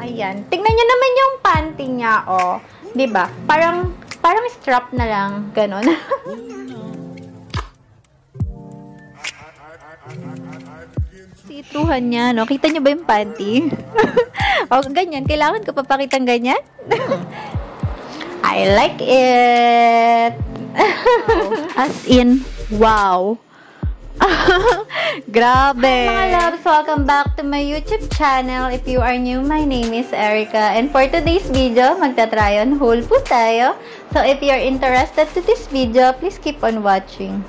Ayan. Tingnan nyo naman yung panty niya, oh. 'Di ba? Parang strap na lang, ganon. See-throughhan niya, no? Kita nyo ba yung panty? O, ganyan. Kailangan ko papakitang ganyan? I like it. As in, wow. Grabe. Hi mga loves, welcome back to my YouTube channel. If you are new, my name is Erica. And for today's video, magta-try on haul po tayo. So if you're interested to this video, please keep on watching.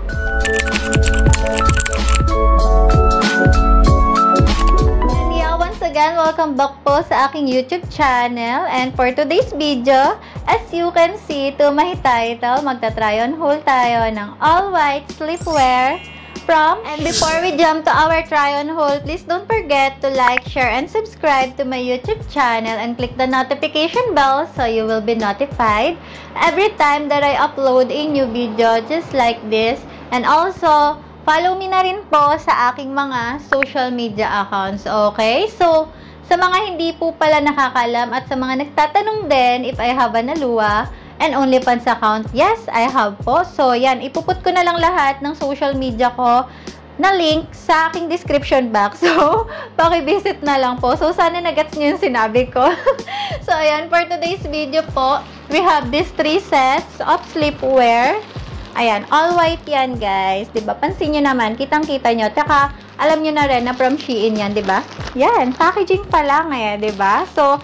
And yeah, once again, welcome back po sa aking YouTube channel. And for today's video, as you can see to my title, magta-try on haul tayo ng all-white sleepwear from. And before we jump to our try on haul, please don't forget to like, share, and subscribe to my YouTube channel and click the notification bell so you will be notified every time that I upload a new video just like this. And also, follow me na rin po sa aking mga social media accounts, okay? So, sa mga hindi po pala nakakalam at sa mga nagtatanong din if I have an Alua and OnlyFans account, yes, I have po. So, yan, ipuput ko na lang lahat ng social media ko na link sa aking description box. So, paki-visit na lang po. So, sana nagets nyo yung sinabi ko. So, ayan, for today's video po, we have these 3 sets of sleepwear. Ayan, all white yan, guys. Diba? Pansin nyo naman, kitang-kita nyo. Tsaka, alam nyo na rin na from Shein yan, diba? Yan, packaging pa lang eh, diba? So,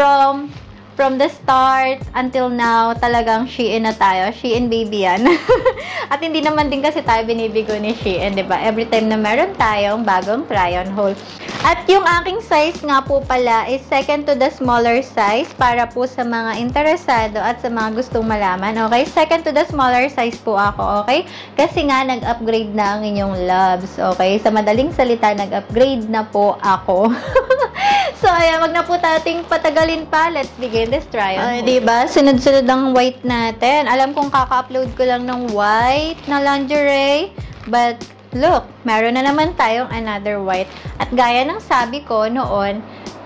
from the start until now, talagang Shein na tayo. Shein baby yan. At hindi naman din kasi tayo binibigo ni Shein, diba? Every time na meron tayong bagong try-on haul. At yung aking size nga po pala is second to the smaller size para po sa mga interesado at sa mga gustong malaman. Okay? Second to the smaller size po ako. Okay? Kasi nga, nag-upgrade na ang inyong loves. Okay? Sa madaling salita, nag-upgrade na po ako. So, ayan, wag na po tating patagalin pa. Let's begin this try-on. Diba? Sunod-sunod ang white natin. Alam kong kaka-upload ko lang ng white na lingerie. But, look, meron na naman tayong another white. At gaya ng sabi ko noon,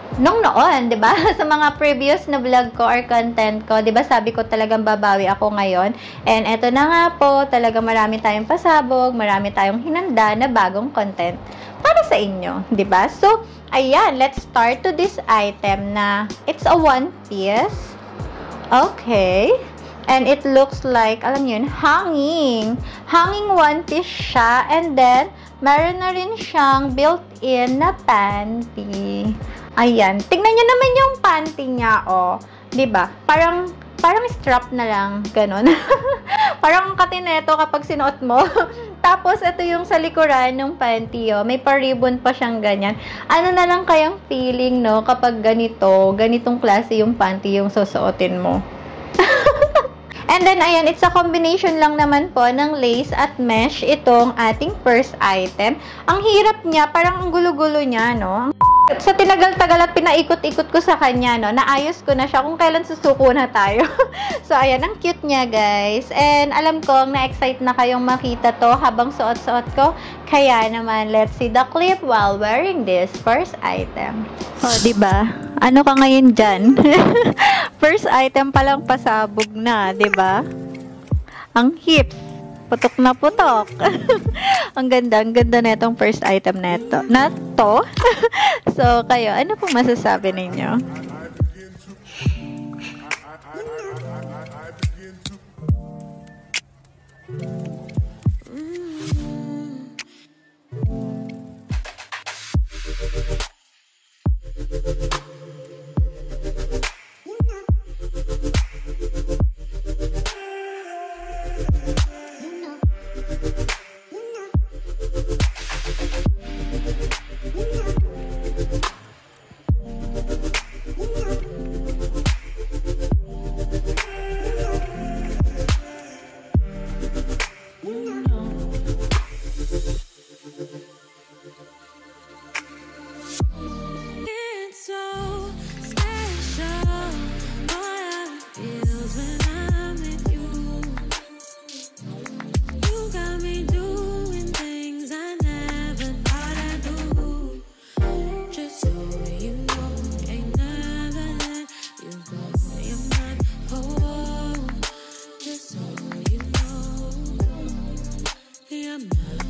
diba? Sa mga previous na vlog ko or content ko, diba, sabi ko talagang babawi ako ngayon. And eto na nga po, talagang marami tayong pasabog, marami tayong hinanda na bagong content para sa inyo, diba? So, ayan, let's start to this item na it's a one piece. Okay. And it looks like, alam nyo yun, hanging. Hanging one piece siya. And then, meron na rin siyang built-in na panty. Ayan. Tingnan nyo naman yung panty niya, oh. Diba? Parang strap na lang. Ganon. Parang katineto kapag sinuot mo. Tapos, ito yung sa likuran ng panty, oh. May pa-ribbon pa siyang ganyan. Ano na lang kayang feeling, no? Kapag ganitong klase yung panty yung susuotin mo. And then, ayan, it's a combination lang naman po ng lace at mesh itong ating first item. Ang hirap niya, parang ang gulo-gulo niya, no? Sa tinagal-tagal at pinaikot-ikot ko sa kanya, no, naayos ko na siya kung kailan susuko na tayo. So, ayan, ang cute niya, guys. And alam ko, na-excite na kayong makita to habang suot-suot ko. Kaya naman, let's see the clip while wearing this first item. Oh, diba? Ano ka ngayon dyan? First item palang pasabog na, diba? Ang hips. Putok na putok. Ang ganda na itong first item na to. So, kayo, ano pong masasabi ninyo?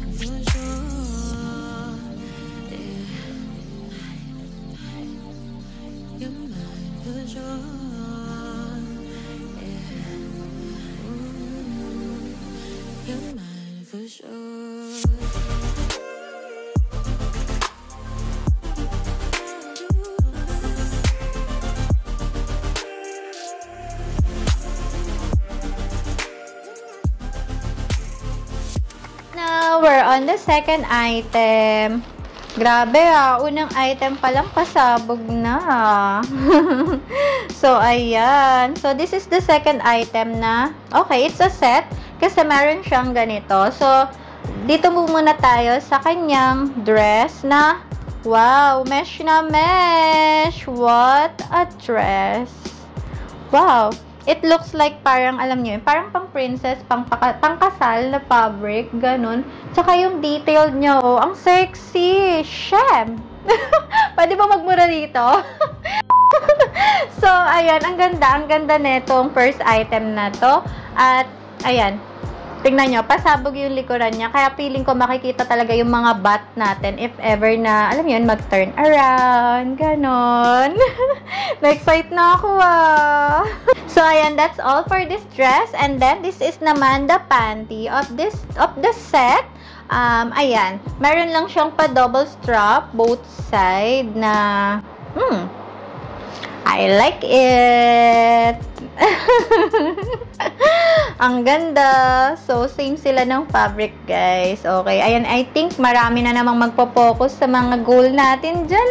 Now, we're on the second item. Grabe unang item pa lang pasabog na. So, ayan. So, this is the second item na, okay, it's a set kasi meron siyang ganito. So, dito muna tayo sa kanyang dress na, wow, mesh na mesh. What a dress. Wow. It looks like parang, alam nyo yun, parang pang princess, pang kasal na fabric, ganun. Tsaka yung detail nyo, ang sexy. Shem! Pwede ba magmura dito? So, ayan, ang ganda netong first item na to. At, ayan, tingnan nyo, pasabog yung likuran niya. Kaya feeling ko makikita talaga yung mga butt natin if ever na, alam yun, mag-turn around. Ganon. Na-excite na ako So, ayan, that's all for this dress. And then, this is naman the panty of the set. Ayan, meron lang siyang pa-double strap, both side na, I like it. Ang ganda. So, same sila ng fabric, guys. Okay. Ayan, I think marami na namang magpo-focus sa mga goal natin dyan,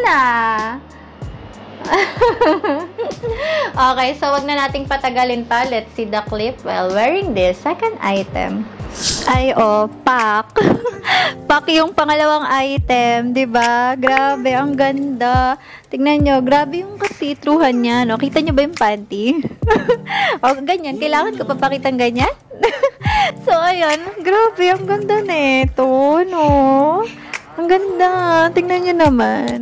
Okay, so wag na nating patagalin pa. Let's see the clip while wearing this second item. Ay, pak. Pak yung pangalawang item, 'di ba? Grabe, ang ganda. Tingnan nyo, grabe yung kasitruhan niya, no? Kita nyo ba yung panty? O, ganyan. Kailangan ko papakitang ganyan? So, ayan. Grabe, ang ganda nito, no? Ang ganda. Tingnan nyo naman.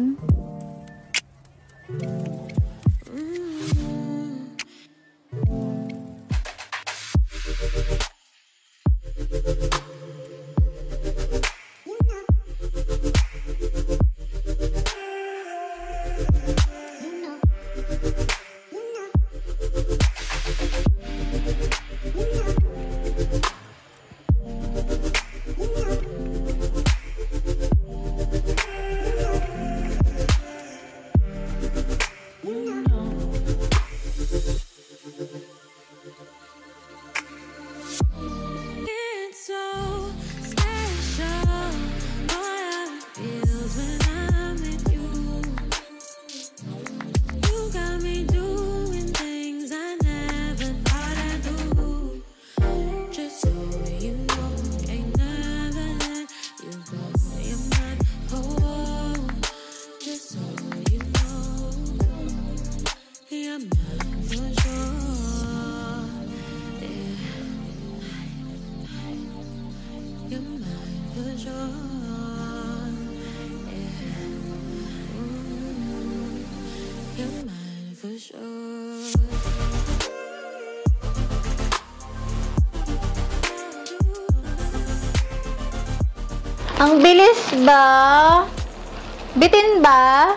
Ang bilis ba? Bitin ba?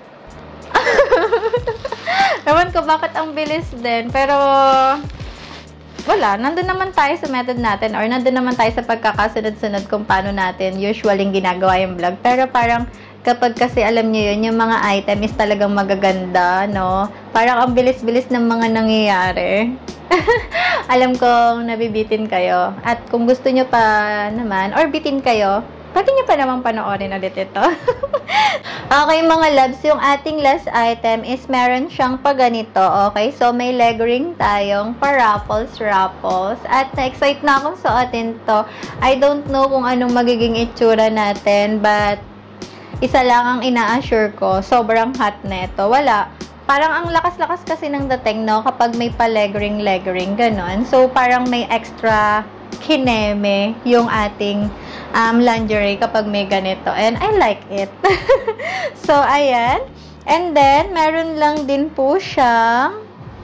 Ewan ko bakit ang bilis din. Pero, wala. Nandun naman tayo sa method natin or nandun naman tayo sa pagkakasunod-sunod kung paano natin usually ginagawa yung vlog. Pero parang kapag kasi alam nyo yun, yung mga item is talagang magaganda, no? Parang ang bilis-bilis ng mga nangyayari. Alam kong nabibitin kayo. At kung gusto nyo pa naman, or bitin kayo, pwede nyo pa naman panoorin ulit ito. Okay, mga loves, yung ating last item is meron siyang pa ganito, okay? So, may leg ring tayong pa-ruffles. At na-excite na akong suotin to. I don't know kung anong magiging itsura natin, but isa lang ang ina-assure ko, sobrang hot neto. Wala. Parang ang lakas-lakas kasi ng dating, no? Kapag may pa-leg ring, ganon. So, parang may extra kineme yung ating lingerie kapag may ganito. And I like it. So, ayan. And then, meron lang din po siyang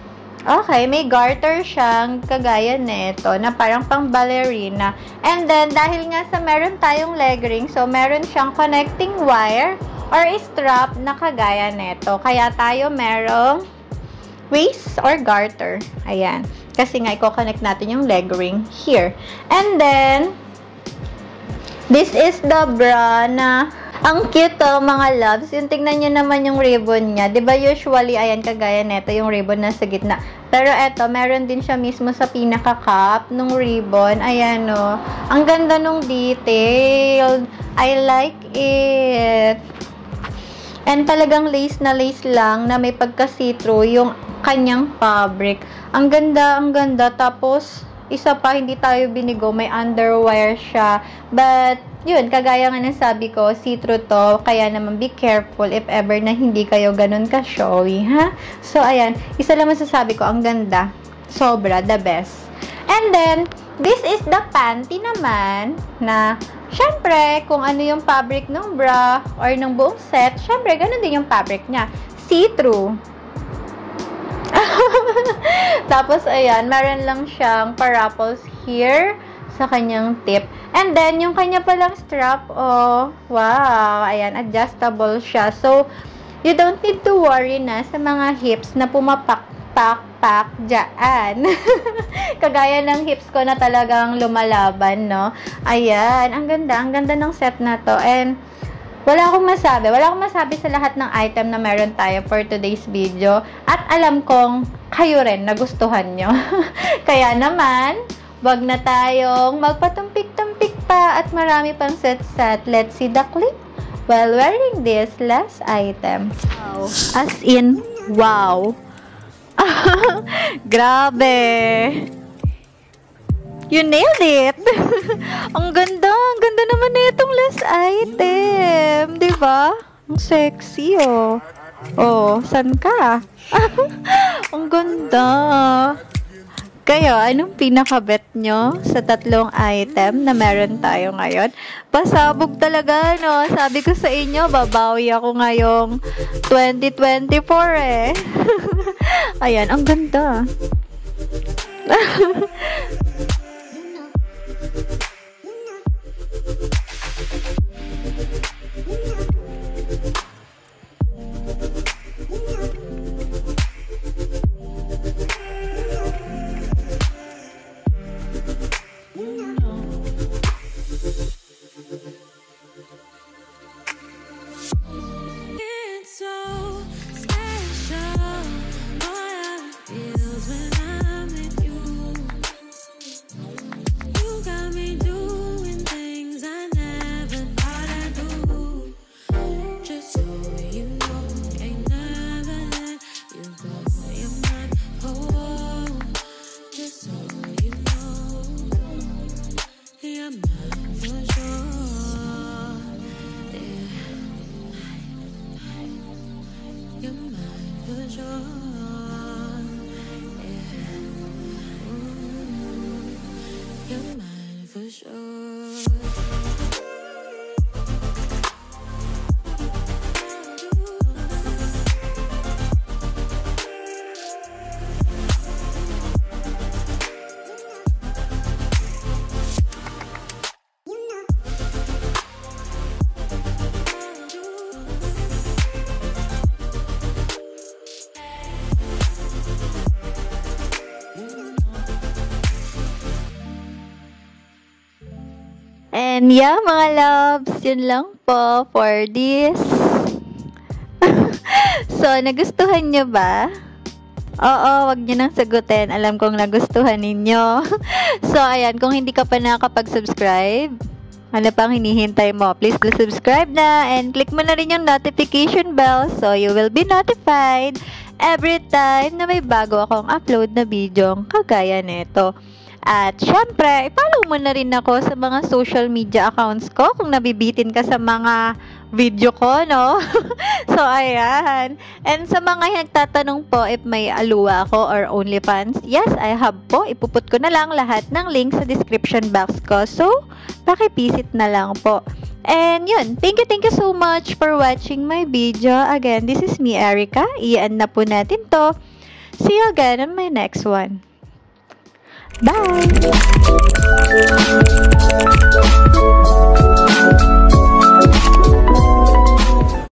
Okay, may garter siyang kagaya nito na parang pang ballerina. And then, dahil nga sa meron tayong leg ring, so meron siyang connecting wire or strap na kagaya nito. Kaya tayo merong waist or garter. Ayan. Kasi nga, i-connect natin yung leg ring here. And then, this is the bra na ang cute mga loves. Yung tingnan nyo naman yung ribbon niya. Diba usually, ayan, kagaya neto yung ribbon na sa gitna. Pero eto, meron din siya mismo sa pinaka-cup nung ribbon. Ayan, no. Ang ganda nung detail. I like it. And talagang lace na lace lang na may pagka-see-through yung kanyang fabric. Ang ganda, ang ganda. Tapos, isa pa, hindi tayo binigo. May underwire siya. But, yun, kagaya nga ng sabi ko, see-through to. Kaya naman, be careful if ever na hindi kayo ganun ka-showy, ha? So, ayan. Isa lang masasabi ko, ang ganda. Sobra, the best. And then, this is the panty naman na, syempre, kung ano yung fabric ng bra or ng buong set, syempre, ganun din yung fabric niya. See-through. Tapos, ayan, meron lang siyang paraffles here sa kanyang tip. And then, yung kanya palang strap, oh, wow, ayan, adjustable siya. So, you don't need to worry na sa mga hips na pumapak-pak-pak dyan. Kagaya ng hips ko na talagang lumalaban, no? Ayan, ang ganda ng set na to. And, wala akong masabi sa lahat ng item na meron tayo for today's video. At alam kong kayo rin nagustuhan nyo. Kaya naman, wag na tayong magpatumpik-tumpik pa at marami pang set-set. Let's see the clip while wearing this last item. Wow. As in, wow. Grabe. You nailed it. Ang ganda naman na itong last item. Diba? Ang sexy, oh. Oh, saan ka? Ang ganda. Kayo, anong pinaka-bet nyo sa tatlong item na meron tayo ngayon? Pasabog talaga, no? Sabi ko sa inyo, babawi ako ngayong 2024, eh. Ayan, ang ganda. And yeah, mga loves, yun lang po for this. So, nagustuhan nyo ba? Oo, wag nyo nang sagutin. Alam kong nagustuhan ninyo. So, ayan, kung hindi ka pa nakakapag-subscribe, ano pang hinihintay mo? Please do subscribe na and click mo na rin yung notification bell so you will be notified every time na may bago akong upload na video kagaya nito. At syempre, i-follow mo na rin ako sa mga social media accounts ko kung nabibitin ka sa mga video ko, no? So, ayan. And sa mga nagtatanong po if may aluwa ako or OnlyFans, yes, I have po. Ipuput ko na lang lahat ng link sa description box ko. So, pakipisit na lang po. And yun, thank you so much for watching my video. Again, this is me, Erica. I-end na po natin to. See you again on my next one. Bye!